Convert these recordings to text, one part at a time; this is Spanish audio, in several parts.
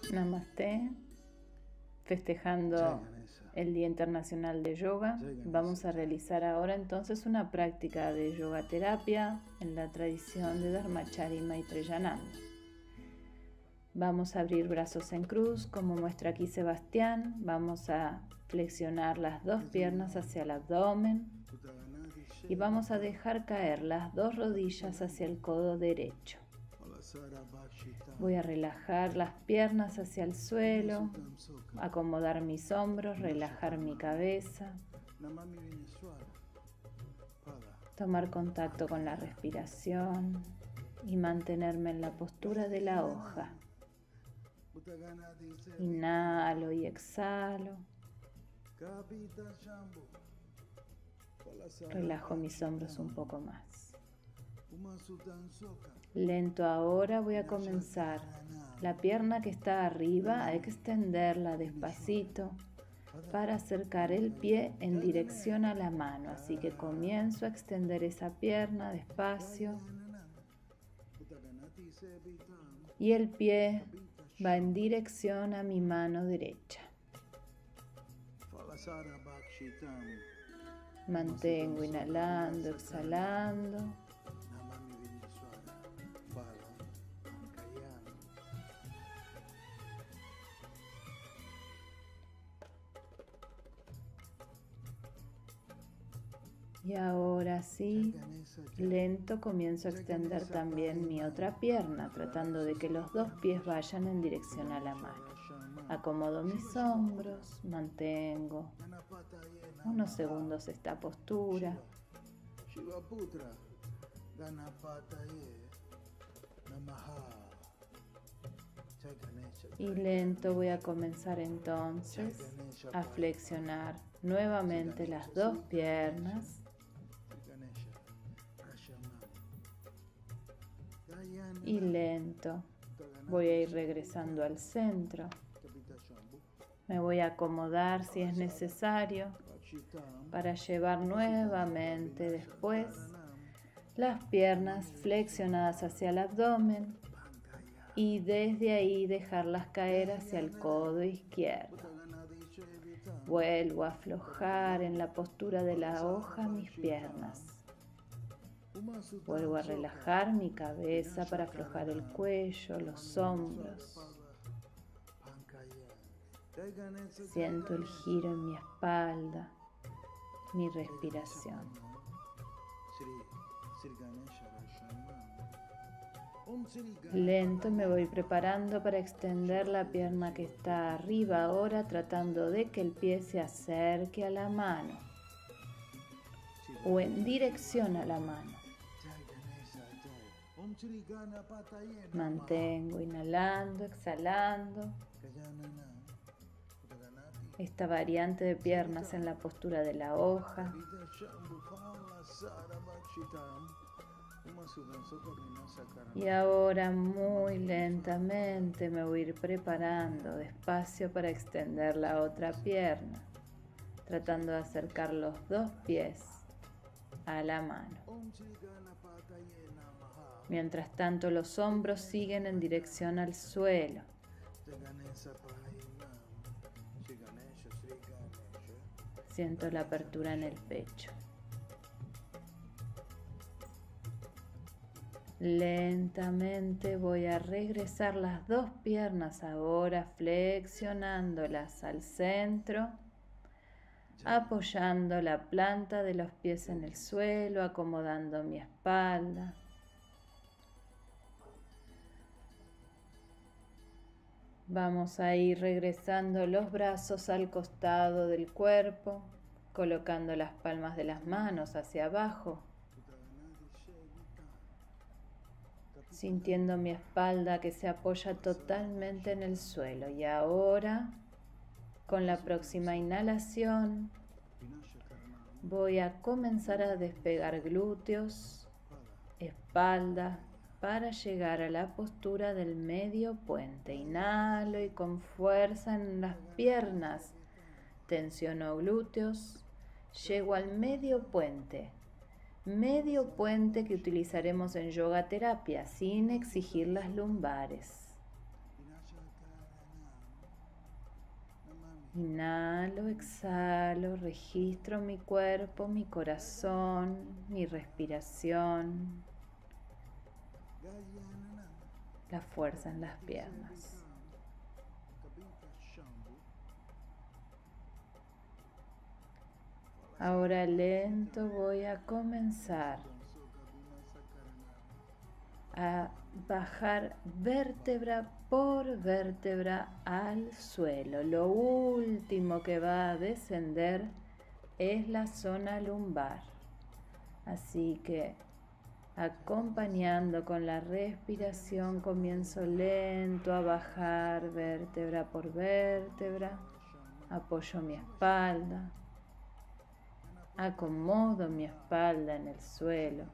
Namaste. Festejando el Día Internacional de Yoga, vamos a realizar ahora entonces una práctica de yoga terapia en la tradición de Dharmachari Maitreyananda. Vamos a abrir brazos en cruz, como muestra aquí Sebastián. Vamos a flexionar las dos piernas hacia el abdomen y vamos a dejar caer las dos rodillas hacia el codo derecho. Voy a relajar las piernas hacia el suelo, acomodar mis hombros, relajar mi cabeza, tomar contacto con la respiración y mantenerme en la postura de la hoja. Inhalo y exhalo. Relajo mis hombros un poco más. Lento ahora voy a comenzar la pierna que está arriba, a extenderla despacito para acercar el pie en dirección a la mano. Así que comienzo a extender esa pierna despacio y el pie va en dirección a mi mano derecha. Mantengo inhalando, exhalando. Y ahora sí, lento comienzo a extender también mi otra pierna, tratando de que los dos pies vayan en dirección a la mano. Acomodo mis hombros, mantengo unos segundos esta postura. Y lento voy a comenzar entonces a flexionar nuevamente las dos piernas. Y lento voy a ir regresando al centro. Me voy a acomodar si es necesario para llevar nuevamente después las piernas flexionadas hacia el abdomen y desde ahí dejarlas caer hacia el codo izquierdo. Vuelvo a aflojar en la postura de la hoja mis piernas. Vuelvo a relajar mi cabeza para aflojar el cuello, los hombros. Siento el giro en mi espalda, mi respiración. Lento me voy preparando para extender la pierna que está arriba ahora, tratando de que el pie se acerque a la mano o en dirección a la mano. Mantengo inhalando, exhalando. Esta variante de piernas en la postura de la hoja. Y ahora muy lentamente me voy a ir preparando despacio para extender la otra pierna, tratando de acercar los dos pies a la mano. Mientras tanto, los hombros siguen en dirección al suelo. Siento la apertura en el pecho. Lentamente voy a regresar las dos piernas ahora, flexionándolas al centro, apoyando la planta de los pies en el suelo, acomodando mi espalda. Vamos a ir regresando los brazos al costado del cuerpo, colocando las palmas de las manos hacia abajo, sintiendo mi espalda que se apoya totalmente en el suelo. Y ahora, con la próxima inhalación, voy a comenzar a despegar glúteos, espalda, para llegar a la postura del medio puente. Inhalo y con fuerza en las piernas tensiono glúteos, llego al medio puente. Medio puente que utilizaremos en yoga terapia sin exigir las lumbares. Inhalo, exhalo, registro mi cuerpo, mi corazón, mi respiración, la fuerza en las piernas. Ahora lento voy a comenzar a bajar vértebra por vértebra al suelo. Lo último que va a descender es la zona lumbar. Así que acompañando con la respiración comienzo lento a bajar vértebra por vértebra. Apoyo mi espalda. Acomodo mi espalda en el suelo.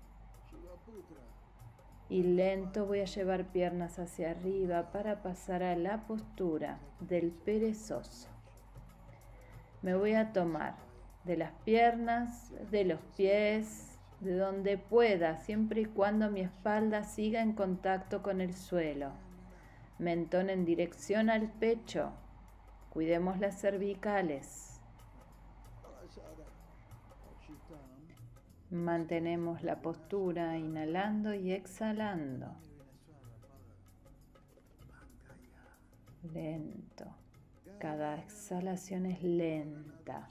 Y lento voy a llevar piernas hacia arriba para pasar a la postura del perezoso. Me voy a tomar de las piernas, de los pies, de donde pueda, siempre y cuando mi espalda siga en contacto con el suelo. Mentón en dirección al pecho. Cuidemos las cervicales. Mantenemos la postura inhalando y exhalando. Lento. Cada exhalación es lenta.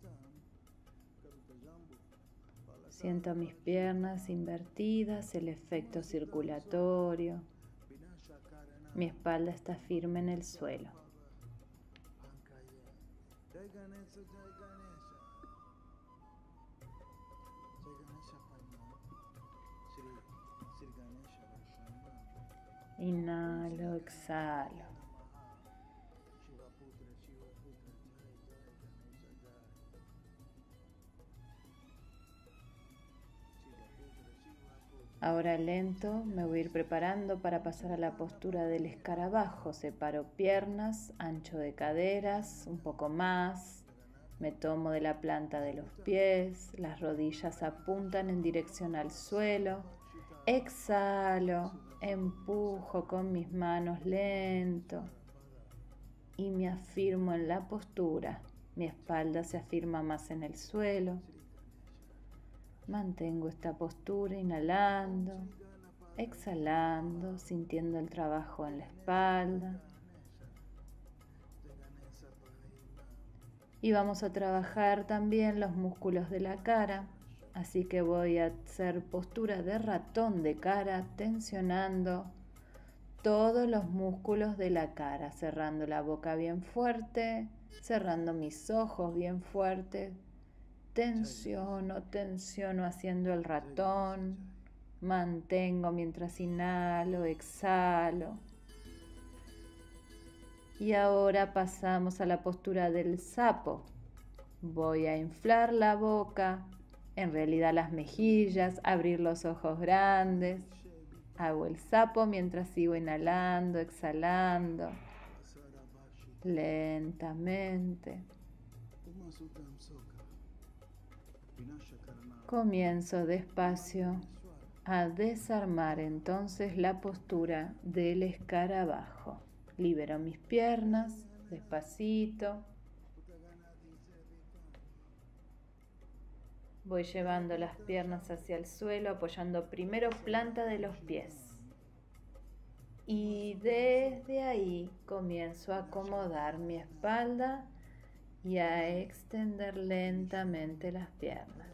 Siento mis piernas invertidas, el efecto circulatorio. Mi espalda está firme en el suelo. Inhalo, exhalo. Ahora lento me voy a ir preparando para pasar a la postura del escarabajo. Separo piernas, ancho de caderas, un poco más. Me tomo de la planta de los pies, las rodillas apuntan en dirección al suelo. Exhalo, empujo con mis manos lento y me afirmo en la postura. Mi espalda se afirma más en el suelo. Mantengo esta postura inhalando, exhalando, sintiendo el trabajo en la espalda. Y vamos a trabajar también los músculos de la cara. Así que voy a hacer postura de ratón de cara, tensionando todos los músculos de la cara, cerrando la boca bien fuerte, cerrando mis ojos bien fuerte. Tensiono haciendo el ratón. Mantengo mientras inhalo, exhalo. Y ahora pasamos a la postura del sapo. Voy a inflar la boca, en realidad las mejillas, abrir los ojos grandes. Hago el sapo mientras sigo inhalando, exhalando, lentamente. Comienzo despacio a desarmar entonces la postura del escarabajo. Libero mis piernas, despacito. Voy llevando las piernas hacia el suelo, apoyando primero planta de los pies. Y desde ahí comienzo a acomodar mi espalda y a extender lentamente las piernas.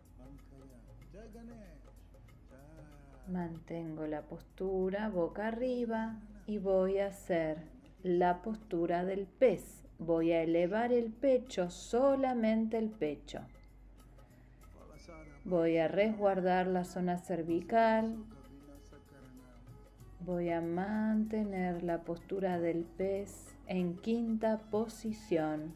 Mantengo la postura boca arriba y voy a hacer la postura del pez. Voy a elevar el pecho, solamente el pecho. Voy a resguardar la zona cervical. Voy a mantener la postura del pez en quinta posición,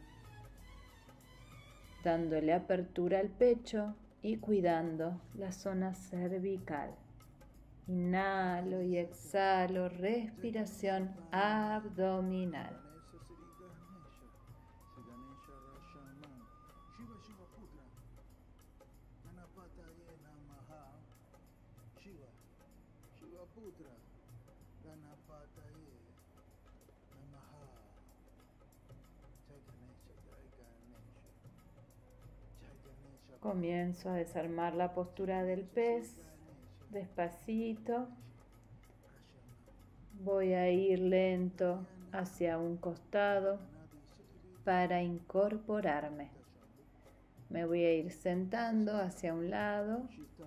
dándole apertura al pecho y cuidando la zona cervical. Inhalo y exhalo, respiración abdominal. Comienzo a desarmar la postura del pez, despacito. Voy a ir lento hacia un costado para incorporarme. Me voy a ir sentando hacia un lado.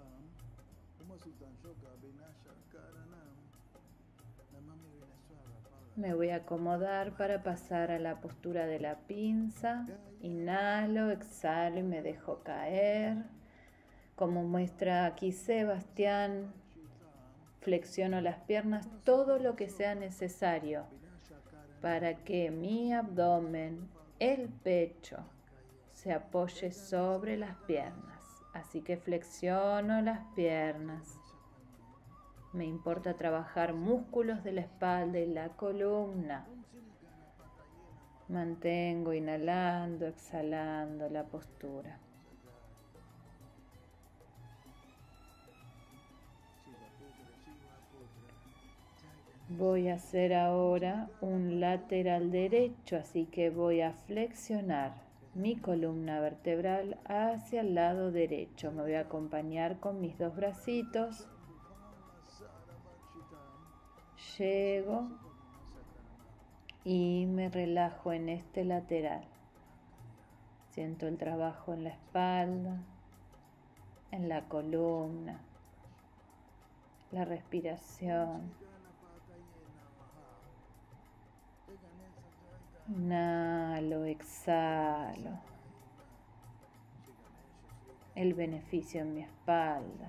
Me voy a acomodar para pasar a la postura de la pinza. Inhalo, exhalo y me dejo caer. Como muestra aquí Sebastián, flexiono las piernas todo lo que sea necesario para que mi abdomen, el pecho, se apoye sobre las piernas. Así que flexiono las piernas. Me importa trabajar músculos de la espalda y la columna. Mantengo inhalando, exhalando la postura. Voy a hacer ahora un lateral derecho, así que voy a flexionar mi columna vertebral hacia el lado derecho. Me voy a acompañar con mis dos bracitos. Llego y me relajo en este lateral. Siento el trabajo en la espalda, en la columna, la respiración. Inhalo, exhalo. El beneficio en mi espalda.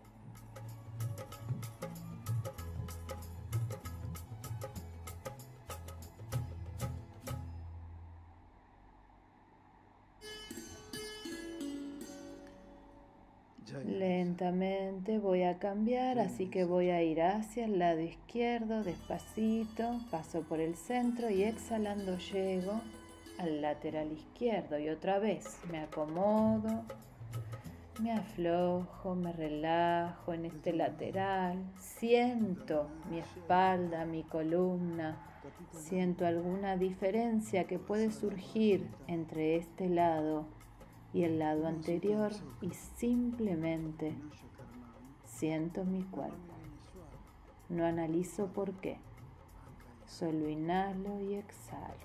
Lentamente voy a cambiar, así que voy a ir hacia el lado izquierdo, despacito, paso por el centro y exhalando llego al lateral izquierdo. Y otra vez me acomodo, me aflojo, me relajo en este lateral, siento mi espalda, mi columna, siento alguna diferencia que puede surgir entre este lado y el lado anterior y simplemente siento mi cuerpo. No analizo por qué, solo inhalo y exhalo.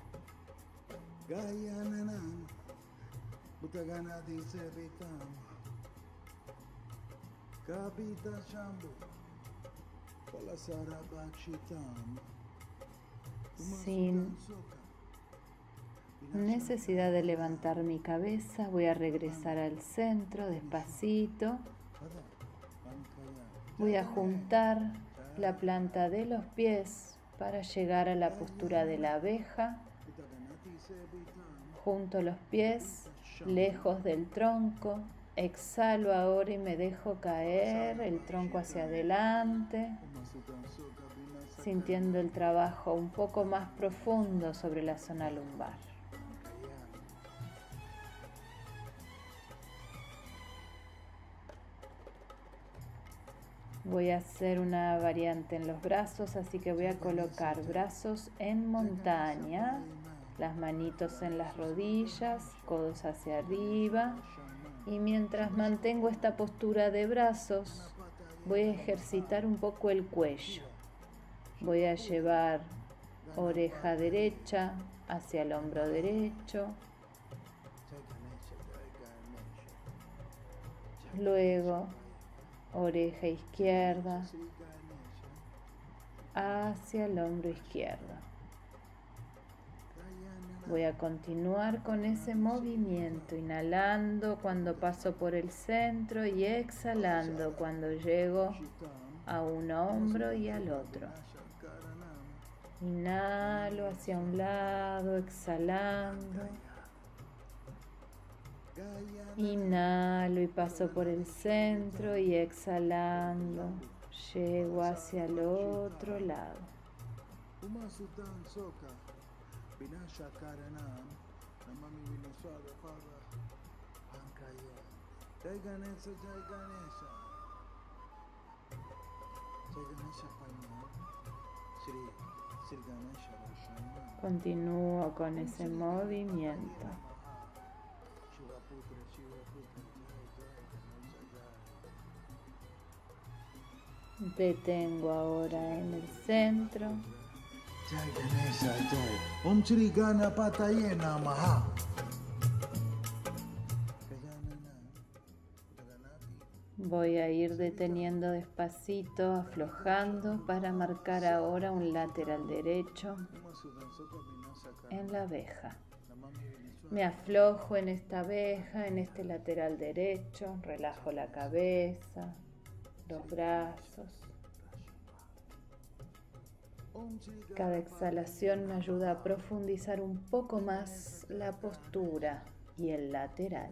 Sin necesidad de levantar mi cabeza, voy a regresar al centro despacito. Voy a juntar la planta de los pies para llegar a la postura de la abeja. Junto los pies lejos del tronco. Exhalo ahora y me dejo caer el tronco hacia adelante, sintiendo el trabajo un poco más profundo sobre la zona lumbar. Voy a hacer una variante en los brazos, así que voy a colocar brazos en montaña, las manitos en las rodillas, codos hacia arriba. Y mientras mantengo esta postura de brazos, voy a ejercitar un poco el cuello. Voy a llevar oreja derecha hacia el hombro derecho. Luego, oreja izquierda hacia el hombro izquierdo. Voy a continuar con ese movimiento, inhalando cuando paso por el centro y exhalando cuando llego a un hombro y al otro. Inhalo hacia un lado, exhalando. Inhalo y paso por el centro y exhalando, llego hacia el otro lado. Continúo con ese movimiento. Detengo ahora en el centro. Jai Ganesha Jai. Om Shri Ganapataye Namaha. Voy a ir deteniendo despacito, aflojando para marcar ahora un lateral derecho en la abeja. Me aflojo en esta abeja, en este lateral derecho, relajo la cabeza, los brazos. Cada exhalación me ayuda a profundizar un poco más la postura y el lateral.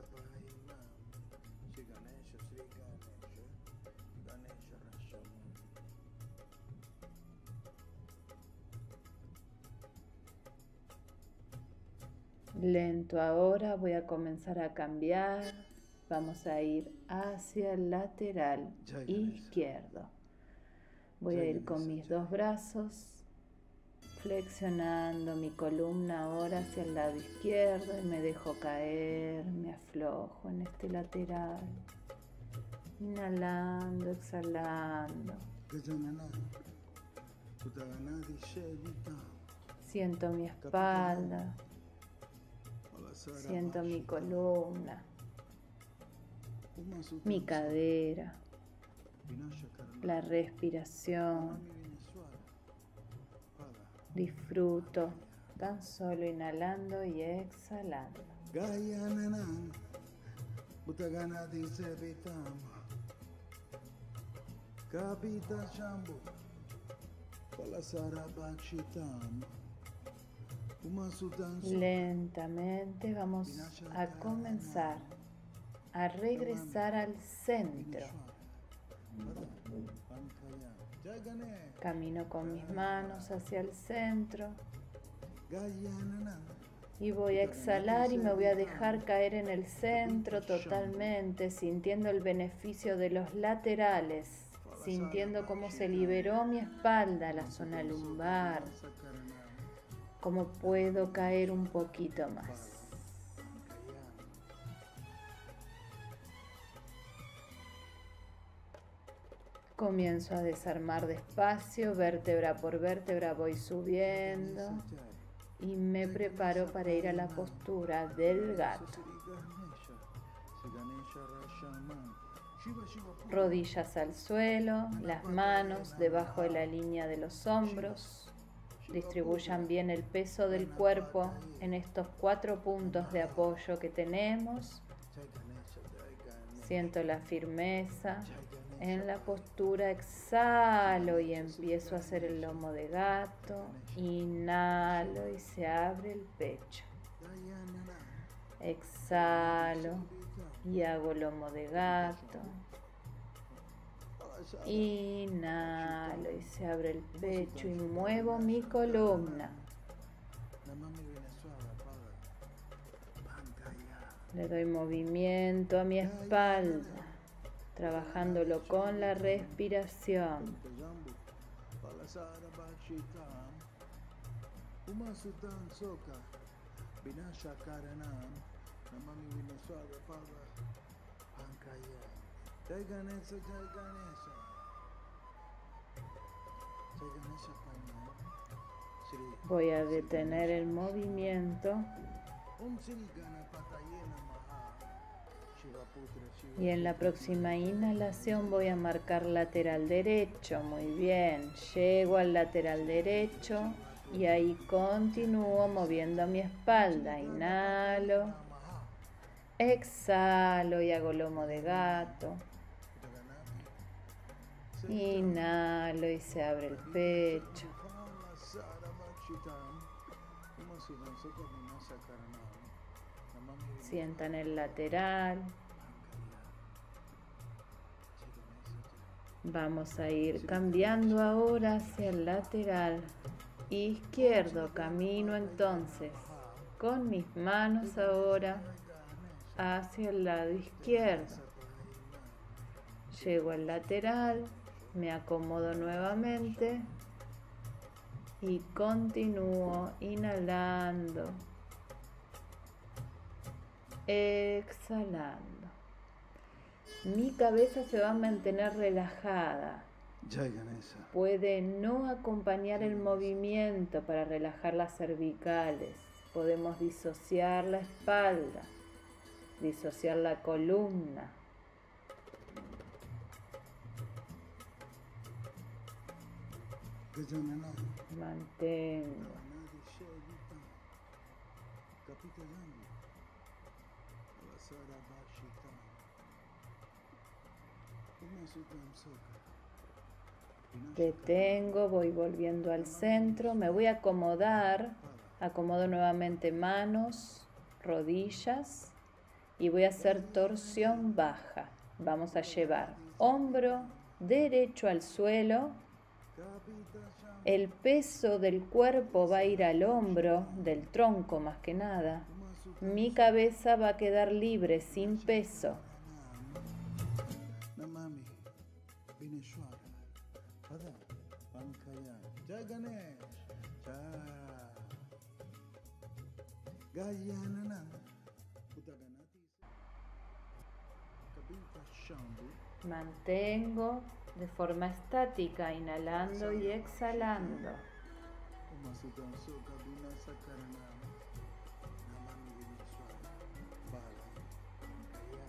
Lento ahora, voy a comenzar a cambiar. Vamos a ir hacia el lateral izquierdo. Voy a ir con mis dos brazos, flexionando mi columna ahora hacia el lado izquierdo y me dejo caer, me aflojo en este lateral. Inhalando, exhalando. Siento mi espalda. Siento mi columna, mi cadera, la respiración. Disfruto tan solo inhalando y exhalando. Lentamente vamos a comenzar a regresar al centro. Camino con mis manos hacia el centro y voy a exhalar y me voy a dejar caer en el centro totalmente, sintiendo el beneficio de los laterales, sintiendo cómo se liberó mi espalda, la zona lumbar. Cómo puedo caer un poquito más. Comienzo a desarmar despacio, vértebra por vértebra voy subiendo y me preparo para ir a la postura del gato. Rodillas al suelo, las manos debajo de la línea de los hombros. Distribuyan bien el peso del cuerpo en estos 4 puntos de apoyo que tenemos. Siento la firmeza en la postura, exhalo y empiezo a hacer el lomo de gato. Inhalo y se abre el pecho. Exhalo y hago lomo de gato. Inhalo y se abre el pecho y muevo mi columna. Le doy movimiento a mi espalda, trabajándolo con la respiración. Voy a detener el movimiento y en la próxima inhalación voy a marcar lateral derecho. Muy bien, llego al lateral derecho y ahí continúo moviendo mi espalda. Inhalo, exhalo y hago lomo de gato. Inhalo y se abre el pecho. Sientan el lateral. Vamos a ir cambiando ahora hacia el lateral izquierdo. Camino entonces con mis manos ahora hacia el lado izquierdo. Llego al lateral, me acomodo nuevamente y continúo inhalando, exhalando. Mi cabeza se va a mantener relajada. Jai Ganesha. Puede no acompañar el movimiento para relajar las cervicales. Podemos disociar la espalda, disociar la columna. Gajanana. Mantengo. Anadi Shevita. Kapita Yangu. Alasara Bashita. Umasutam Soka. Detengo, voy volviendo al centro, me voy a acomodar, acomodo nuevamente manos, rodillas y voy a hacer torsión baja. Vamos a llevar hombro derecho al suelo, el peso del cuerpo va a ir al hombro, del tronco más que nada, mi cabeza va a quedar libre, sin peso. Namami Vineshwara. Pada Pankaya. Jai Ganesh. Jai. Gayanana. Utaganati. Kapita Shambhu. Mantengo de forma estática, inhalando y exhalando. Umasutam Soka Vinasa Karanam. Namami Vineshwara. Bala. Pankaya.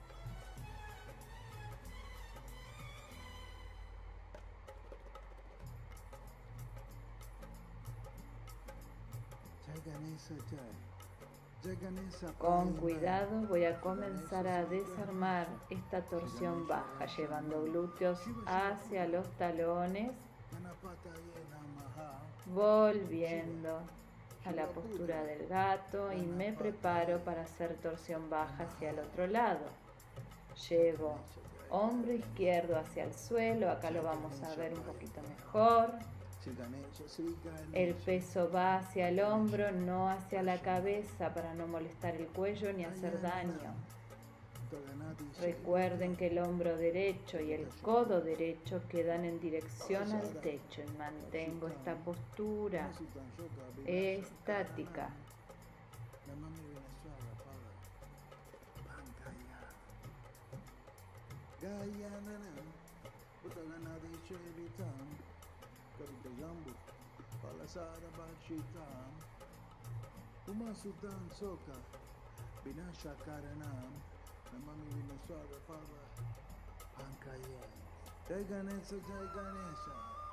Jai Ganesha Jai. Jai Ganesha Con Payana. cuidado voy a comenzar a desarmar esta torsión baja, llevando glúteos hacia los talones, Ganapataye Namaha. volviendo a la postura del gato y me preparo para hacer torsión baja hacia el otro lado. Llevo hombro izquierdo hacia el suelo, acá lo vamos a ver un poquito mejor. Sri Ganesha, Sri Ganesha. El peso va hacia el hombro, no hacia la cabeza para no molestar el cuello ni hacer daño. Utaganati Recuerden que el hombro derecho y el codo derecho quedan en dirección al techo y mantengo esta postura Umasutam Soka Vinasa estática. Namami Vineshwara Pada Pankaya. Gayanana. Utaganati Shevitam. Kapita Jambu. Palasara Bhakshitam. Umasutam Soka Vinasha Karanam. Namami Vineshwara Pada Pankaya. Jai Ganesha, Jai Ganesha.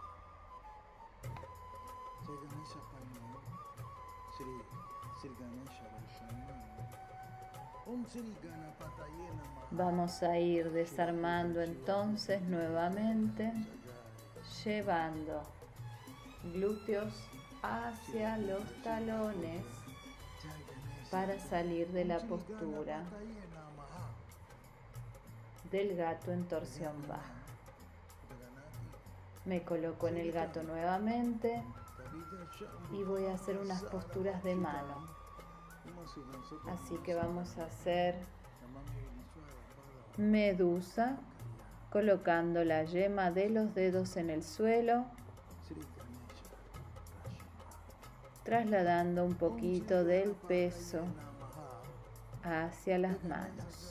Jai Ganesha Payana. Sri Ganesha Vaishnava. Om Sri Ganapataye Namaha. Vamos a ir desarmando entonces nuevamente, llevando glúteos hacia los talones para salir de la postura del gato en torsión baja. Me coloco en el gato nuevamente y voy a hacer unas posturas de mano. Así que vamos a hacer medusa, colocando la yema de los dedos en el suelo, trasladando un poquito del peso hacia las manos.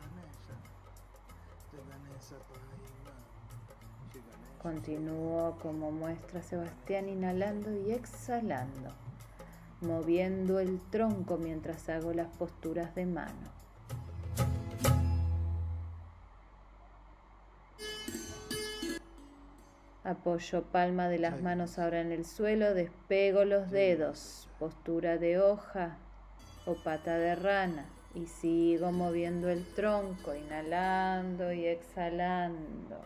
Continúo como muestra Sebastián, inhalando y exhalando, moviendo el tronco mientras hago las posturas de mano. Apoyo palma de las manos ahora en el suelo, despego los dedos, postura de hoja o pata de rana, y sigo moviendo el tronco, inhalando y exhalando.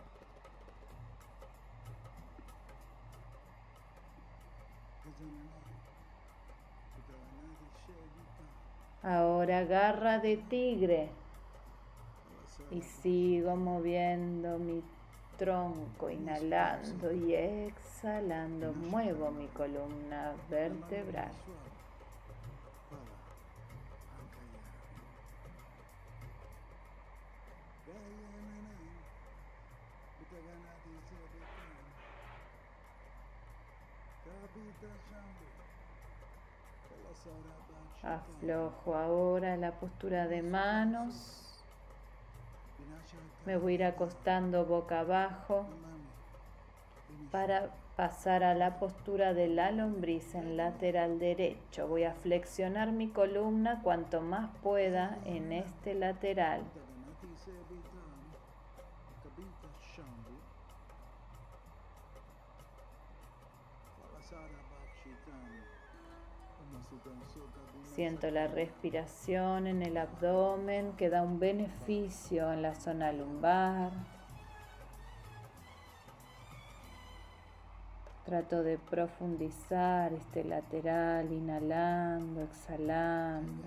Ahora garra de tigre y sigo moviendo mi tronco, inhalando y exhalando. Muevo mi columna vertebral. Aflojo ahora la postura de manos. Me voy a ir acostando boca abajo para pasar a la postura de la lombriz en lateral derecho. Voy a flexionar mi columna cuanto más pueda en este lateral. Siento la respiración en el abdomen que da un beneficio en la zona lumbar. Trato de profundizar este lateral, inhalando, exhalando.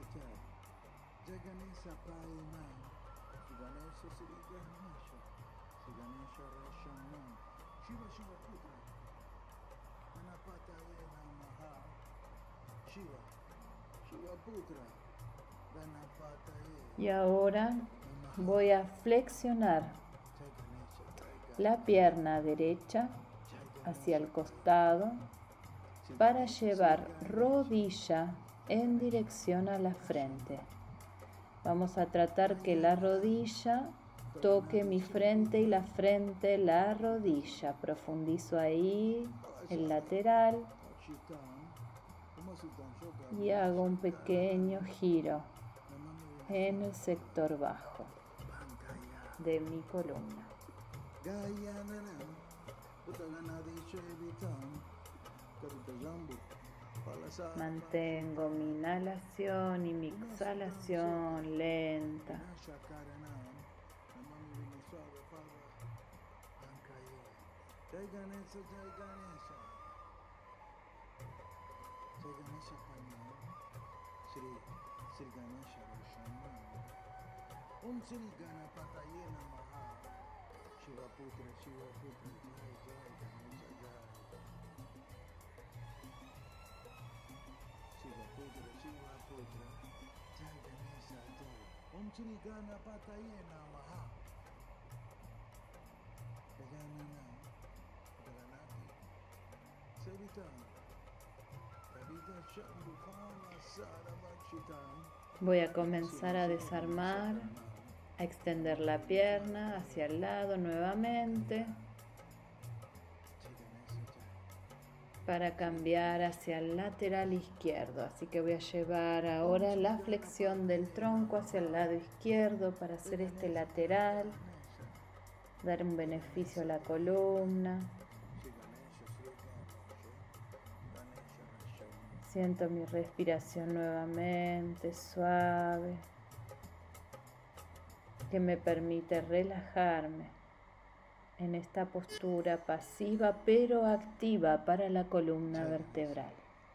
Y ahora voy a flexionar la pierna derecha hacia el costado para llevar rodilla en dirección a la frente. Vamos a tratar que la rodilla toque mi frente y la frente la rodilla. Profundizo ahí el lateral y hago un pequeño giro en el sector bajo de mi columna. Mantengo mi inhalación y mi exhalación lenta. Voy a comenzar a desarmar, a extender la pierna hacia el lado nuevamente para cambiar hacia el lateral izquierdo. Así que voy a llevar ahora la flexión del tronco hacia el lado izquierdo para hacer este lateral, dar un beneficio a la columna. Siento mi respiración nuevamente suave, que me permite relajarme en esta postura pasiva pero activa para la columna vertebral.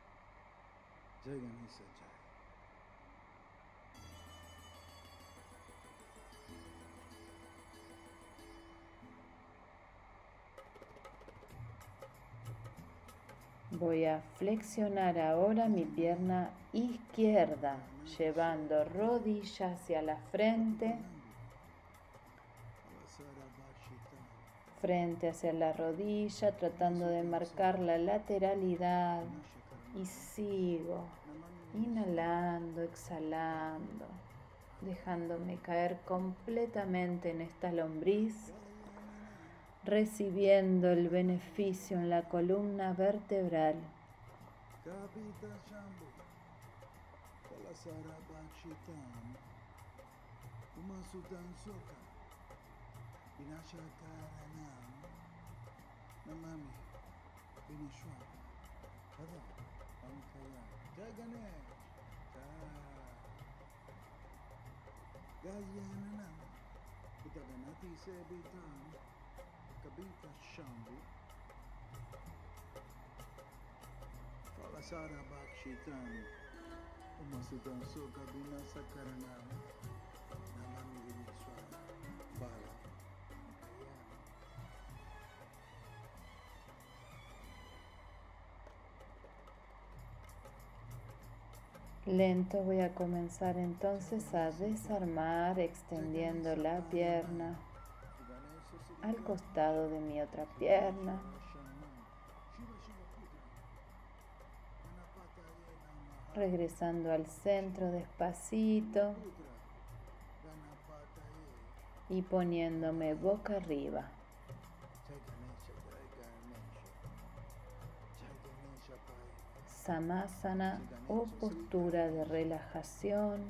Voy a flexionar ahora mi pierna izquierda, llevando rodilla hacia la frente, frente hacia la rodilla, tratando de marcar la lateralidad y sigo inhalando, exhalando, dejándome caer completamente en esta lombriz, recibiendo el beneficio en la columna vertebral. Lento voy a comenzar entonces a desarmar, extendiendo la pierna al costado de mi otra pierna. Regresando al centro despacito y poniéndome boca arriba. Samasana o postura de relajación.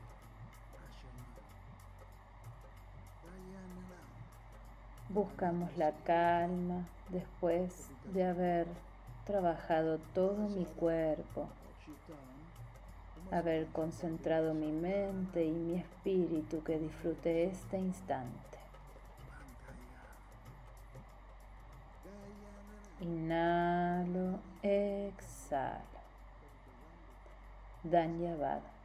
Buscamos la calma después de haber trabajado todo mi cuerpo, haber concentrado mi mente y mi espíritu, que disfrute este instante. Inhalo, exhalo. Dhanyavad.